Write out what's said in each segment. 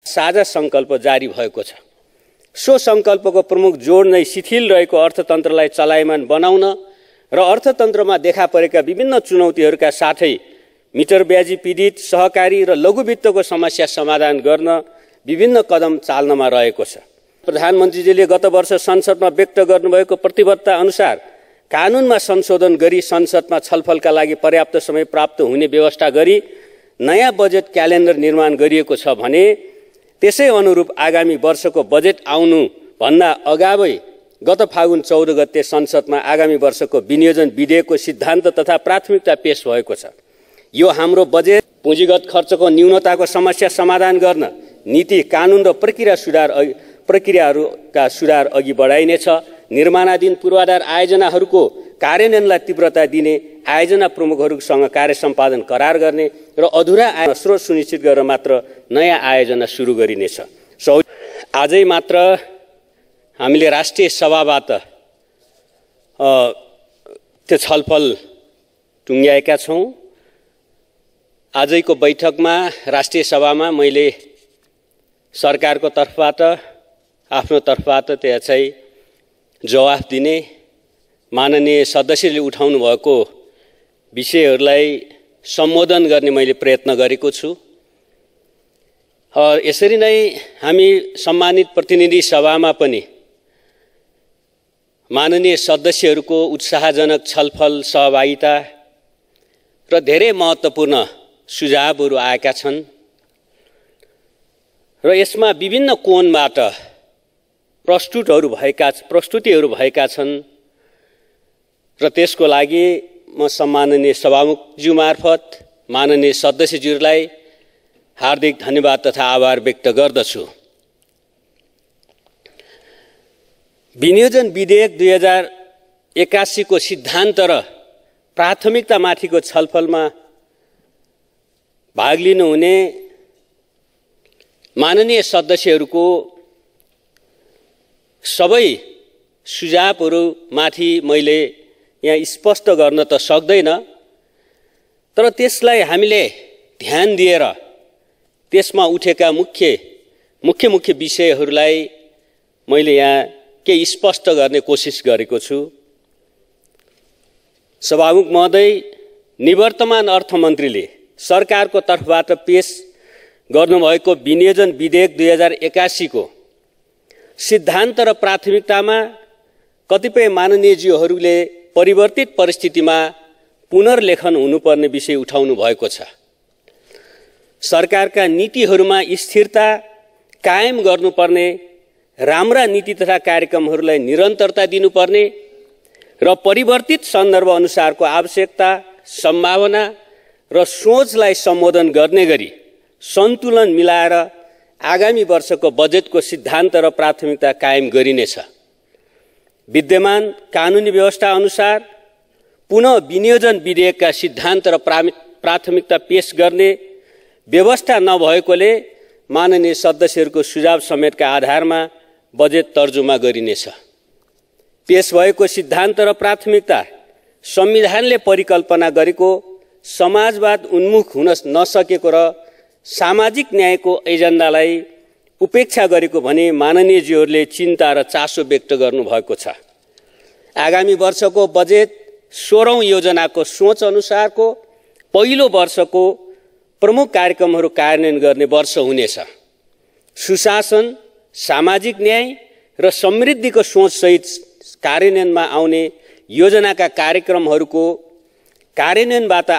साझा संकल्प जारी भएको छ। सो संकल्पको प्रमुख जोड नै शिथिल रहेको अर्थतन्त्रलाई चलायमान बनाउन र अर्थतन्त्रमा देखा परेका विभिन्न चुनौतीहरूका साथै मिटरब्याजी पीडित सहकारी र लघु वित्तको समस्या समाधान गर्न विभिन्न कदम चाल्नमा रहेको छ। प्रधानमन्त्रीजीले गत वर्ष संसदमा व्यक्त गर्नुभएको प्रतिबद्धता अनुसार कानुनमा संशोधन गरी संसदमा छलफलका लागि पर्याप्त समय प्राप्त हुने व्यवस्था गरी नयाँ बजेट क्यालेन्डर निर्माण गरिएको छ भने त्यसै अनुरूप आगामी वर्षको बजेट आउनु भन्दा अगावै गत फागुन 14 गते संसदमा आगामी वर्षको विनियोजन विधेयकको सिद्धान्त तथा प्राथमिकता पेश भएको छ। यो हाम्रो बजेट पुँजीगत खर्चको न्यूनताको समस्या समाधान गर्न नीति कानुन र प्रक्रियाहरूका सुधार अघि बढाइनेछ। निर्माणाधीन पूर्वाधार आयोजनाहरूको कार्यान्वयनलाई तीव्रता दिने, आयोजना प्रमुखहरूसँग कार्य सम्पादन करार गर्ने र अधुरा आय स्रोत सुनिश्चित गरेर मात्र नयाँ आयोजना सुरु गरिनेछ। आजै मात्र हामीले राष्ट्रिय सभाबाट त्यो छलफल टुङ्ग्याएका छौँ। आजैको बैठकमा राष्ट्रिय सभामा मैले सरकारको तर्फबाट आफ्नो तर्फबाट त्यहाँ चाहिँ जवाफ दिने, माननीय सदस्यले उठाउनु भएको विषयहरूलाई सम्बोधन गर्ने मैले प्रयत्न गरेको छु। यसरी नै हामी सम्मानित प्रतिनिधि सभामा पनि माननीय सदस्यहरूको उत्साहजनक छलफल सहभागिता र धेरै महत्त्वपूर्ण सुझावहरू आएका छन् र यसमा विभिन्न कोणबाट प्रस्तुतिहरू भएका छन् र त्यसको लागि म सम्माननीय सभामुखज्यू मार्फत माननीय सदस्यज्यूलाई हार्दिक धन्यवाद तथा आभार व्यक्त गर्दछु। विनियोजन विधेयक 2081 को सिद्धान्त र प्राथमिकतामाथिको छलफलमा भाग लिनुहुने माननीय सदस्यहरूको सबै सुझावहरूमाथि मैले यहाँ स्पष्ट गर्न त सक्दैन, तर त्यसलाई हामीले ध्यान दिएर त्यसमा उठेका मुख्य विषयहरूलाई मैले यहाँ केही स्पष्ट गर्ने कोसिस गरेको छु। सभामुख महोदय, निवर्तमान अर्थमन्त्रीले सरकारको तर्फबाट पेश गर्नुभएको विनियोजन विधेयक 2081 को सिद्धान्त र प्राथमिकतामा कतिपय माननीयज्यूहरूले परिवर्तित परिस्थितिमा पुनर्लेखन हुनुपर्ने विषय उठाउनु भएको छ। सरकारका नीतिहरूमा स्थिरता कायम गर्नुपर्ने, राम्रा नीति तथा कार्यक्रमहरूलाई निरन्तरता दिनुपर्ने र परिवर्तित सन्दर्भ अनुसारको आवश्यकता, सम्भावना र सोचलाई सम्बोधन गर्ने गरी सन्तुलन मिलाएर आगामी वर्षको बजेटको सिद्धान्त र प्राथमिकता कायम गरिनेछ। विद्यमान कानुनी व्यवस्था अनुसार पुनः विनियोजन विधेयकका सिद्धान्त र प्राथमिकता पेश गर्ने व्यवस्था नभएकोले माननीय सदस्यहरूको सुझाव समेतका आधारमा बजेट तर्जुमा गरिनेछ। पेश भएको सिद्धान्त र प्राथमिकता संविधानले परिकल्पना गरेको समाजवाद उन्मुख हुन नसकेको र सामाजिक न्यायको एजेन्डालाई उपेक्षा गरेको भने माननीयज्यूहरूले चिन्ता र चासो व्यक्त गर्नुभएको छ। आगामी वर्षको बजेट 16औं योजनाको सोच अनुसारको पहिलो वर्षको प्रमुख कार्यक्रमहरू कार्यान्वयन गर्ने वर्ष हुनेछ। सुशासन, सामाजिक न्याय र समृद्धिको सोचसहित कार्यान्वयनमा आउने योजनाका कार्यक्रमहरूको कार्यान्वयनबाट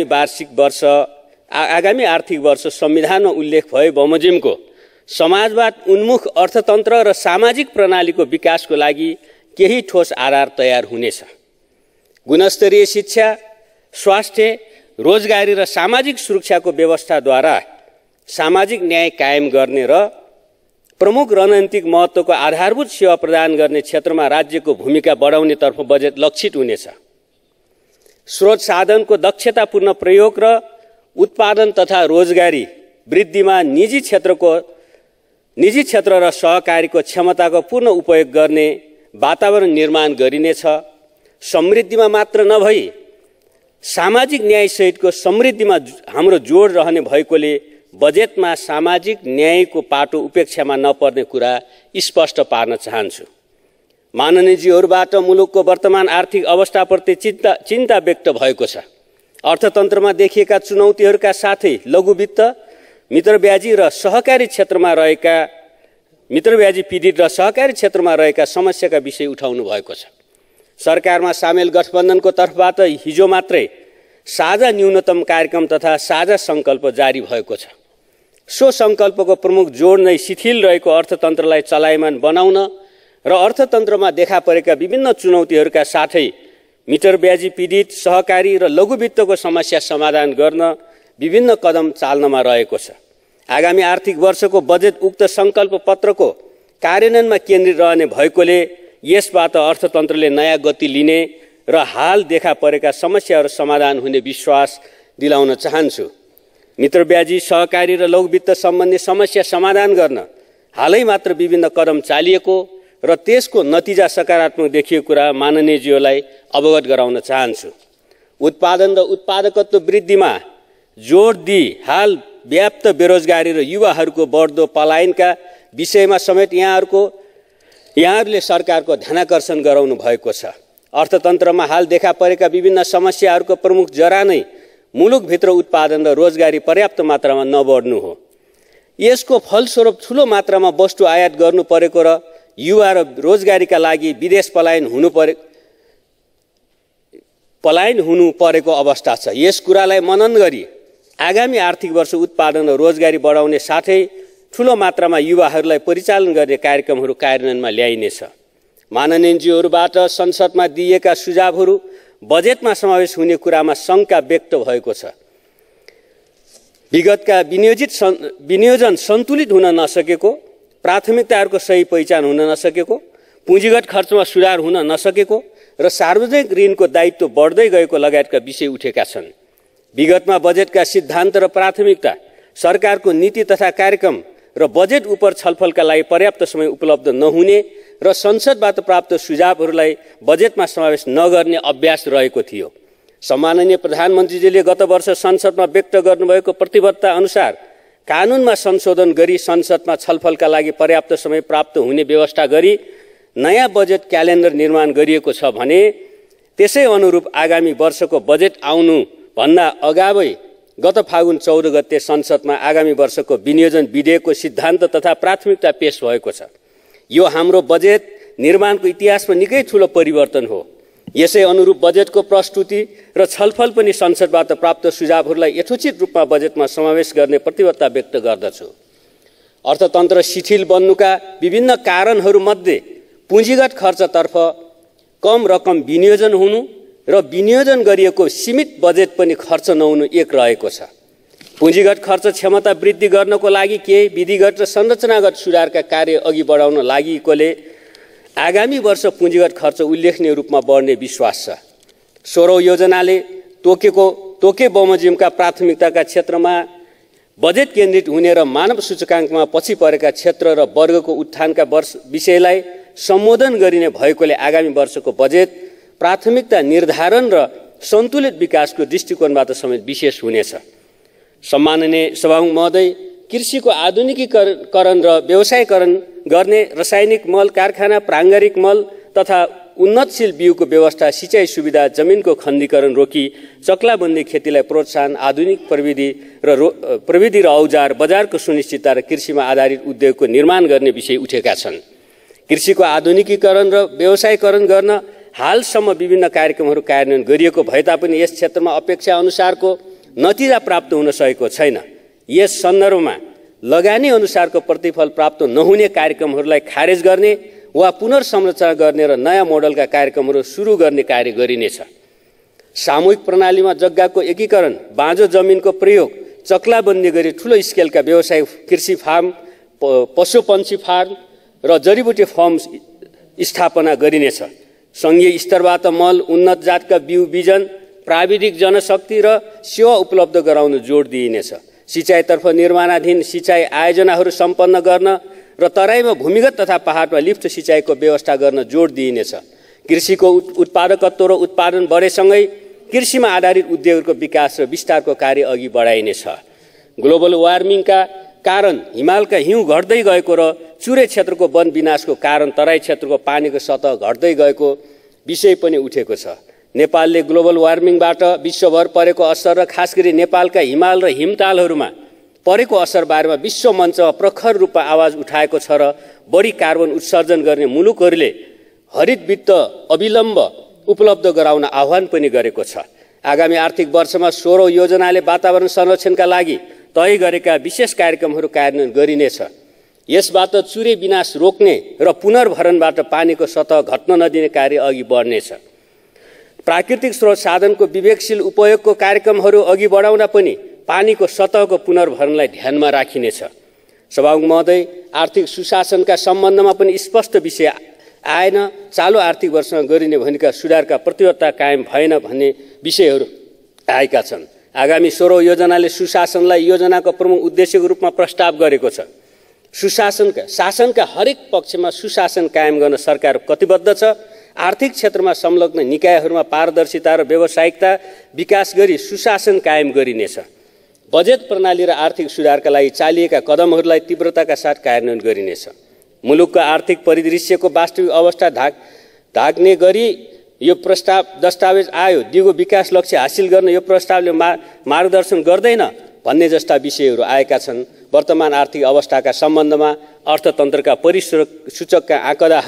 आगामी आर्थिक वर्ष संविधानमा उल्लेख भए बमोजिमको समाजवाद उन्मुख अर्थतन्त्र र सामाजिक प्रणालीको विकासको लागि केही ठोस आधार तयार हुनेछ। गुणस्तरीय शिक्षा, स्वास्थ्य, रोजगारी र सामाजिक सुरक्षाको व्यवस्थाद्वारा सामाजिक न्याय कायम गर्ने र प्रमुख रणनीतिक महत्त्वको आधारभूत सेवा प्रदान गर्ने क्षेत्रमा राज्यको भूमिका बढाउनेतर्फ बजेट लक्षित हुनेछ। स्रोत साधनको दक्षतापूर्ण प्रयोग र उत्पादन तथा रोजगारी वृद्धिमा निजी क्षेत्र र सहकारीको क्षमताको पूर्ण उपयोग गर्ने वातावरण निर्माण गरिनेछ। समृद्धिमा मात्र नभई सामाजिक न्याय सहितको समृद्धिमा हाम्रो जोड रहने भएकोले बजेटमा सामाजिक न्यायको पाटो उपेक्षामा नपर्ने कुरा स्पष्ट पार्न चाहन्छु। माननीयज्यूहरूबाट मुलुकको वर्तमान आर्थिक अवस्थाप्रति चिन्ता व्यक्त भएको छ। अर्थतन्त्रमा देखिएका चुनौतीहरूका साथै लघुवित्त, मित्रब्याजी र सहकारी क्षेत्रमा रहेका मित्रब्याजी पीडित र सहकारी क्षेत्रमा रहेका समस्याका विषय उठाउनु भएको छ। सरकारमा सामेल गठबन्धनको तर्फबाट हिजो मात्रै साझा न्यूनतम कार्यक्रम तथा साझा सङ्कल्प जारी भएको छ। सो सङ्कल्पको प्रमुख जोड नै शिथिल रहेको अर्थतन्त्रलाई चलायमान बनाउन र अर्थतन्त्रमा देखा परेका विभिन्न चुनौतीहरूका साथै मिटरब्याजी पीडित, सहकारी र लघुवित्तको समस्या समाधान गर्न विभिन्न कदम चाल्नमा रहेको छ। आगामी आर्थिक वर्षको बजेट उक्त सङ्कल्प पत्रको कार्यान्वयनमा केन्द्रित रहने भएकोले यसबाट अर्थतन्त्रले नयाँ गति लिने र हाल देखा परेका समस्याहरू समाधान हुने विश्वास दिलाउन चाहन्छु। मित्रब्याजी, सहकारी र लघुवित्त सम्बन्धी समस्या समाधान गर्न हालै मात्र विभिन्न कदम चालिएको र त्यसको नतिजा सकारात्मक देखिएको कुरा माननीयज्यूलाई अवगत गराउन चाहन्छु। उत्पादन र उत्पादकत्व वृद्धिमा जोड दिई हाल व्याप्त बेरोजगारी र युवाहरूको बढ्दो पलायनका विषयमा समेत यहाँहरूले सरकारको ध्यानाकर्षण गराउनु भएको छ। अर्थतन्त्रमा हाल देखा परेका विभिन्न समस्याहरूको प्रमुख जरा नै मुलुकभित्र उत्पादन र रोजगारी पर्याप्त मात्रामा नबढ्नु हो। यसको फलस्वरूप ठूलो मात्रामा वस्तु आयात गर्नु परेको र युवा र रोजगारीका लागि विदेश पलायन हुनु परेको अवस्था छ। यस कुरालाई मनन गरी आगामी आर्थिक वर्ष उत्पादन र रोजगारी बढाउने साथै ठूलो मात्रामा युवाहरूलाई परिचालन गर्ने कार्यक्रमहरू कार्यान्वयनमा ल्याइनेछ। माननीयज्यूहरूबाट संसदमा दिइएका सुझावहरू बजेटमा समावेश हुने कुरामा शङ्का व्यक्त भएको छ। विगतका विनियोजन सन्तुलित हुन नसकेको, प्राथमिकताहरूको सही पहिचान हुन नसकेको, पुँजीगत खर्चमा सुधार हुन नसकेको र सार्वजनिक ऋणको दायित्व बढ्दै गएको लगायतका विषय उठेका छन्। विगतमा बजेटका सिद्धान्त र प्राथमिकता, सरकारको नीति तथा कार्यक्रम र बजेट उप छलफलका लागि पर्याप्त समय उपलब्ध नहुने र संसदबाट प्राप्त सुझावहरूलाई बजेटमा समावेश नगर्ने अभ्यास रहेको थियो। सम्माननीय प्रधानमन्त्रीजीले गत वर्ष संसदमा व्यक्त गर्नुभएको प्रतिबद्धता अनुसार कानुनमा संशोधन गरी संसदमा छलफलका लागि पर्याप्त समय प्राप्त हुने व्यवस्था गरी नयाँ बजेट क्यालेन्डर निर्माण गरिएको छ भने त्यसै अनुरूप आगामी वर्षको बजेट आउनु भन्दा अगावै गत फागुन 14 गते संसदमा आगामी वर्षको विनियोजन विधेयकको सिद्धान्त तथा प्राथमिकता पेश भएको छ। यो हाम्रो बजेट निर्माणको इतिहासमा निकै ठूलो परिवर्तन हो। यसै अनुरूप बजेटको प्रस्तुति र छलफल पनि संसदबाट प्राप्त सुझावहरूलाई यथोचित रूपमा बजेटमा समावेश गर्ने प्रतिबद्धता व्यक्त गर्दछु। अर्थतन्त्र शिथिल बन्नुका विभिन्न कारणहरूमध्ये पुँजीगत खर्चतर्फ कम रकम विनियोजन हुनु र विनियोजन गरिएको सीमित बजेट पनि खर्च नहुनु एक रहेको छ। पुँजीगत खर्च क्षमता वृद्धि गर्नको लागि केही विधिगत र संरचनागत सुधारका कार्य अघि बढाउन लागिएकोले आगामी वर्ष पुँजीगत खर्च उल्लेखनीय रूपमा बढ्ने विश्वास छ। 16औं योजनाले तोके बमोजिमका प्राथमिकताका क्षेत्रमा बजेट केन्द्रित हुने र मानव सूचकाङ्कमा पछि परेका क्षेत्र र वर्गको उत्थानका विषयलाई सम्बोधन गरिने भएकोले आगामी वर्षको बजेट प्राथमिकता निर्धारण र सन्तुलित विकासको दृष्टिकोणबाट समेत विशेष हुनेछ। सम्माननीय सभामुख महोदय, कृषिको आधुनिकीकरण र व्यवसायीकरण गर्ने, रासायनिक मल कारखाना, प्राङ्गारिक मल तथा उन्नतशील बिउको व्यवस्था, सिँचाइ सुविधा, जमिनको खण्डीकरण रोकी चक्लाबन्दी खेतीलाई प्रोत्साहन, आधुनिक प्रविधि र औजार बजारको सुनिश्चितता र कृषिमा आधारित उद्योगको निर्माण गर्ने विषय उठेका छन्। कृषिको आधुनिकीकरण र व्यवसायीकरण गर्न हालसम्म विभिन्न कार्यक्रमहरू कार्यान्वयन गरिएको भए तापनि यस क्षेत्रमा अपेक्षा अनुसारको नतिजा प्राप्त हुन सकेको छैन। यस सन्दर्भमा लगानी अनुसारको प्रतिफल प्राप्त नहुने कार्यक्रमहरूलाई खारेज गर्ने वा पुनर्संरचना गर्ने र नयाँ मोडलका कार्यक्रमहरू सुरु गर्ने कार्य गरिनेछ। सामूहिक प्रणालीमा जग्गाको एकीकरण, बाँझो जमिनको प्रयोग, चक्लाबन्दी गरी ठूलो स्केलका व्यवसायिक कृषि फार्म, पशुपन्छी फार्म र जडीबुटी फार्म स्थापना गरिनेछ। सङ्घीय स्तरबाट मल, उन्नत जातका बिउ बिजन, प्राविधिक जनशक्ति र सेवा उपलब्ध गराउन जोड दिइनेछ। सिँचाइतर्फ निर्माणाधीन सिँचाइ आयोजनाहरू सम्पन्न गर्न र तराईमा भूमिगत तथा पहाडमा लिफ्ट सिँचाइको व्यवस्था गर्न जोड दिइनेछ। कृषिको उत्पादकत्व र उत्पादन बढेसँगै कृषिमा आधारित उद्योगहरूको विकास र विस्तारको कार्य अघि बढाइनेछ। ग्लोबल वार्मिङका कारण हिमालका हिउँ घट्दै गएको र चुरे क्षेत्रको वन विनाशको कारण तराई क्षेत्रको पानीको सतह घट्दै गएको विषय पनि उठेको छ। नेपालले ग्लोबल वार्मिङबाट विश्वभर परेको असर र खास गरी नेपालका हिमाल र हिमतालहरूमा परेको असर बारेमा विश्व मञ्चमा प्रखर रूपमा आवाज उठाएको छ र बढी कार्बन उत्सर्जन गर्ने मुलुकहरूले हरित वित्त अविलम्ब उपलब्ध गराउन आह्वान पनि गरेको छ। आगामी आर्थिक वर्षमा 16औं योजनाले वातावरण संरक्षणका लागि तय गरेका विशेष कार्यक्रमहरू कार्यान्वयन गरिनेछ। यसबाट चुरे विनाश रोक्ने र पुनर्भरणबाट पानीको सतह घट्न नदिने कार्य अघि बढ्नेछ। प्राकृतिक स्रोत साधनको विवेकशील उपयोगको कार्यक्रमहरू अघि बढाउन पनि पानीको सतहको पुनर्भरणलाई ध्यानमा राखिनेछ। सभामुख महोदय, आर्थिक सुशासनका सम्बन्धमा पनि स्पष्ट विषय आएन। चालु आर्थिक वर्षमा गरिने भनेका सुधारका प्रतिबद्धता कायम भएन भन्ने विषयहरू आएका छन्। आगामी 16औं योजनाले सुशासनलाई योजनाको प्रमुख उद्देश्यको रूपमा प्रस्ताव गरेको छ। शासनका हरेक पक्षमा सुशासन कायम गर्न सरकार कटिबद्ध छ। आर्थिक क्षेत्रमा संलग्न निकायहरूमा पारदर्शिता र व्यावसायिकता विकास गरी सुशासन कायम गरिनेछ। बजेट प्रणाली र आर्थिक सुधारका लागि चालिएका कदमहरूलाई तीव्रताका साथ कार्यान्वयन गरिनेछ। मुलुकको आर्थिक परिदृश्यको वास्तविक अवस्था ढाक्ने गरी यो दस्तावेज आयो। दिगो विकास लक्ष्य हासिल गर्न यो प्रस्तावले मार्गदर्शन गर्दैन भन्ने जस्ता विषयहरू आएका छन्। वर्तमान आर्थिक अवस्थाका सम्बन्धमा अर्थतन्त्रका परिसूचकका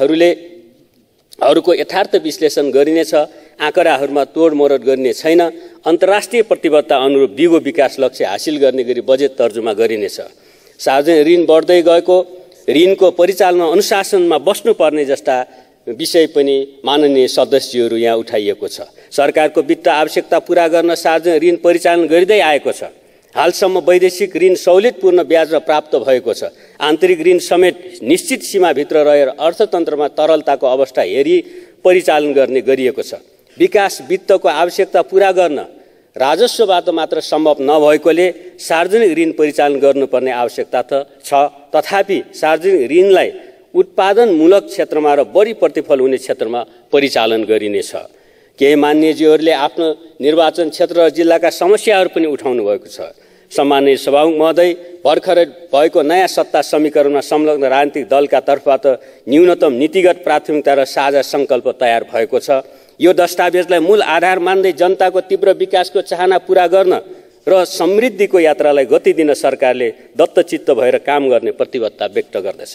आँकडाहरूको यथार्थ विश्लेषण गरिनेछ। आँकडाहरूमा तोडमोड गरिने छैन। अन्तर्राष्ट्रिय प्रतिबद्धता अनुरूप दिगो विकास लक्ष्य हासिल गर्ने गरी बजेट तर्जुमा गरिनेछ। सार्वजनिक ऋण बढ्दै गएको ऋणको परिचालन अनुशासनमा बस्नुपर्ने जस्ता विषय पनि माननीय सदस्यहरू यहाँ उठाइएको छ। सरकारको वित्त आवश्यकता पूरा गर्न सार्वजनिक ऋण परिचालन गरिँदै आएको छ। हालसम्म वैदेशिक ऋण सहुलियतपूर्ण ब्याजमा प्राप्त भएको छ। आन्तरिक ऋण समेत निश्चित सीमाभित्र रहेर अर्थतन्त्रमा तरलताको अवस्था हेरी परिचालन गर्ने गरिएको छ। विकास वित्तको आवश्यकता पूरा गर्न राजस्वबाट मात्र सम्भव नभएकोले सार्वजनिक ऋण परिचालन गर्नुपर्ने आवश्यकता त छ। तथापि सार्वजनिक ऋणलाई उत्पादनमूलक क्षेत्रमा र बढी प्रतिफल हुने क्षेत्रमा परिचालन गरिनेछ। केही मान्यज्यूहरूले आफ्नो निर्वाचन क्षेत्र र जिल्लाका समस्याहरू पनि उठाउनु भएको छ। सम्माननीय सभामुख महोदय, भर्खरै भएको नयाँ सत्ता समीकरणमा संलग्न राजनीतिक दलका तर्फबाट न्यूनतम नीतिगत प्राथमिकता र साझा सङ्कल्प तयार भएको छ। यो दस्तावेजलाई मूल आधार मान्दै जनताको तीव्र विकासको चाहना पूरा गर्न र समृद्धिको यात्रालाई गति दिन सरकारले दत्तचित्त भएर काम गर्ने प्रतिबद्धता व्यक्त गर्दछ।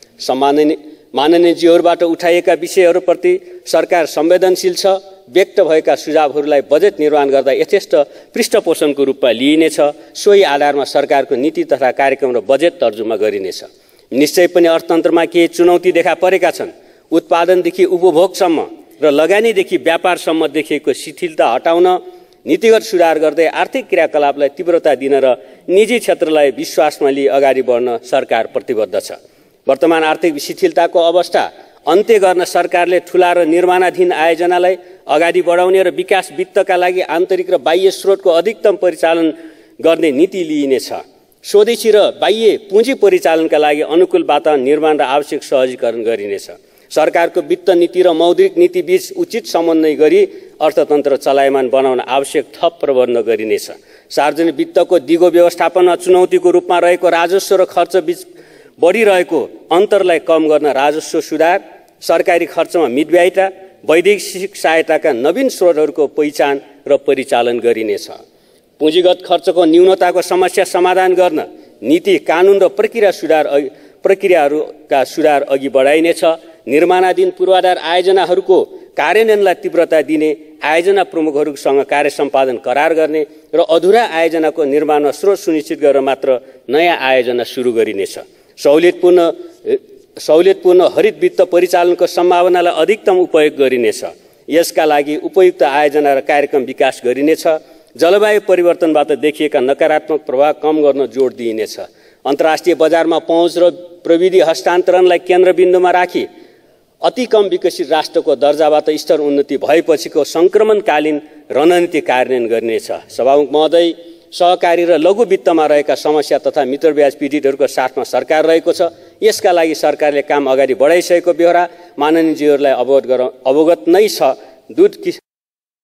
माननीयज्यूहरूबाट उठाइएका विषयहरूप्रति सरकार संवेदनशील छ। व्यक्त भएका सुझावहरूलाई बजेट निर्माण गर्दा यथेष्ट पृष्ठपोषणको रूपमा लिइनेछ। सोही आधारमा सरकारको नीति तथा कार्यक्रम र बजेट तर्जुमा गरिनेछ। निश्चय पनि अर्थतन्त्रमा केही चुनौती देखा परेका छन्। उत्पादनदेखि उपभोगसम्म र लगानीदेखि व्यापारसम्म देखिएको शिथिलता हटाउन नीतिगत सुधार गर्दै आर्थिक क्रियाकलापलाई तीव्रता दिन र निजी क्षेत्रलाई विश्वासमा लिई अगाडि बढ्न सरकार प्रतिबद्ध छ। वर्तमान आर्थिक शिथिलताको अवस्था अन्त्य गर्न सरकारले ठूला र निर्माणाधीन आयोजनालाई अगाडि बढाउने र विकास वित्तका लागि आन्तरिक र बाह्य स्रोतको अधिकतम परिचालन गर्ने नीति लिइनेछ। स्वदेशी र बाह्य पुँजी परिचालनका लागि अनुकूल वातावरण निर्माण र आवश्यक सहजीकरण गरिनेछ। सरकारको वित्त नीति र मौद्रिक नीति बीच उचित समन्वय गरी अर्थतन्त्र चलायमान बनाउन आवश्यक थप प्रबन्ध गरिनेछ। सार्वजनिक वित्तको दिगो व्यवस्थापनमा चुनौतीको रूपमा रहेको राजस्व र खर्च बीच बढिरहेको अन्तरलाई कम गर्न राजस्व सुधार, सरकारी खर्चमा मितव्ययिता, वैदेशिक सहायताका नवीन स्रोतहरूको पहिचान र परिचालन गरिनेछ। पुँजीगत खर्चको न्यूनताको समस्या समाधान गर्न नीति, कानुन र प्रक्रियाहरूका सुधार अघि बढाइनेछ। निर्माणाधीन पूर्वाधार आयोजनाहरूको कार्यान्वयनलाई तीव्रता दिने, आयोजना प्रमुखहरूसँग कार्य सम्पादन करार गर्ने र अधुरा आयोजनाको निर्माणमा स्रोत सुनिश्चित गरेर मात्र नयाँ आयोजना सुरु गरिनेछ। सहुलियतपूर्ण हरित वित्त परिचालनको सम्भावनालाई अधिकतम उपयोग गरिनेछ। यसका लागि उपयुक्त आयोजना र कार्यक्रम विकास गरिनेछ। जलवायु परिवर्तनबाट देखिएका नकारात्मक प्रभाव कम गर्न जोड दिइनेछ। अन्तर्राष्ट्रिय बजारमा पहुँच र प्रविधि हस्तान्तरणलाई केन्द्रबिन्दुमा राखी अति कम विकसित राष्ट्रको दर्जाबाट स्तर उन्नति भएपछिको सङ्क्रमणकालीन रणनीति कार्यान्वयन गरिनेछ। सभामुख महोदय, सहकारी र लघु वित्तमा रहेका समस्या तथा मित्रब्याज पीडितहरूको साथमा सरकार रहेको छ। यसका लागि सरकारले काम अगाडि बढाइसकेको बेहोरा माननीयज्यूहरूलाई अवगत नै छ।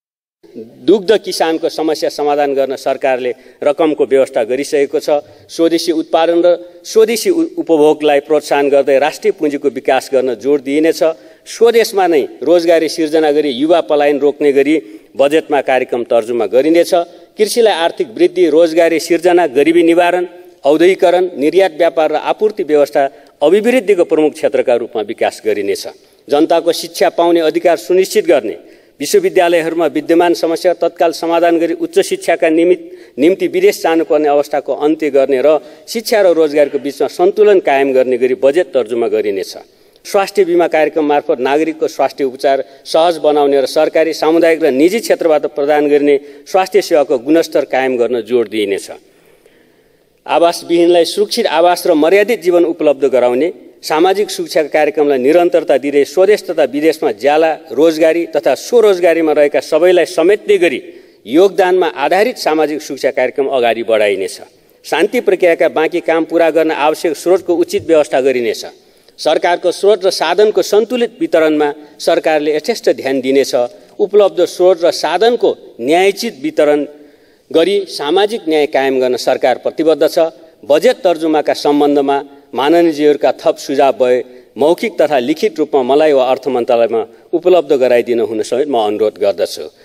दुग्ध किसानको समस्या समाधान गर्न सरकारले रकमको व्यवस्था गरिसकेको छ। स्वदेशी उत्पादन र स्वदेशी उपभोगलाई प्रोत्साहन गर्दै राष्ट्रिय पुँजीको विकास गर्न जोड दिइनेछ। स्वदेशमा नै रोजगारी सिर्जना गरी युवा पलायन रोक्ने गरी बजेटमा कार्यक्रम तर्जुमा गरिनेछ। कृषिलाई आर्थिक वृद्धि, रोजगारी सिर्जना, गरिबी निवारण, औद्योगिकरण, निर्यात व्यापार र आपूर्ति व्यवस्था अभिवृद्धिको प्रमुख क्षेत्रका रूपमा विकास गरिनेछ। जनताको शिक्षा पाउने अधिकार सुनिश्चित गर्ने, विश्वविद्यालयहरूमा विद्यमान समस्या तत्काल समाधान गरी उच्च शिक्षाका निम्ति विदेश जानुपर्ने अवस्थाको अन्त्य गर्ने र शिक्षा र रोजगारको बीचमा सन्तुलन कायम गर्ने गरी बजेट तर्जुमा गरिनेछ। स्वास्थ्य बीमा कार्यक्रम मार्फत नागरिकको स्वास्थ्य उपचार सहज बनाउने र सरकारी, सामुदायिक र निजी क्षेत्रबाट प्रदान गरिने स्वास्थ्य सेवाको गुणस्तर कायम गर्न जोड दिइनेछ। आवासविहीनलाई सुरक्षित आवास र मर्यादित जीवन उपलब्ध गराउने, सामाजिक सुरक्षाका कार्यक्रमलाई निरन्तरता दिँदै स्वदेश तथा विदेशमा ज्याला रोजगारी तथा स्वरोजगारीमा रहेका सबैलाई समेट्ने गरी योगदानमा आधारित सामाजिक सुरक्षा कार्यक्रम अगाडि बढाइनेछ। शान्ति प्रक्रियाका बाँकी काम पूरा गर्न आवश्यक स्रोतको उचित व्यवस्था गरिनेछ। सरकारको स्रोत र साधनको सन्तुलित वितरणमा सरकारले यथेष्ट ध्यान दिनेछ। उपलब्ध स्रोत र साधनको न्यायोचित वितरण गरी सामाजिक न्याय कायम गर्न सरकार प्रतिबद्ध छ। बजेट तर्जुमाका सम्बन्धमा माननीयज्यूहरूका थप सुझाव भए मौखिक तथा लिखित रूपमा मलाई वा अर्थ मन्त्रालयमा उपलब्ध गराइदिन हुन समेत म अनुरोध गर्दछु।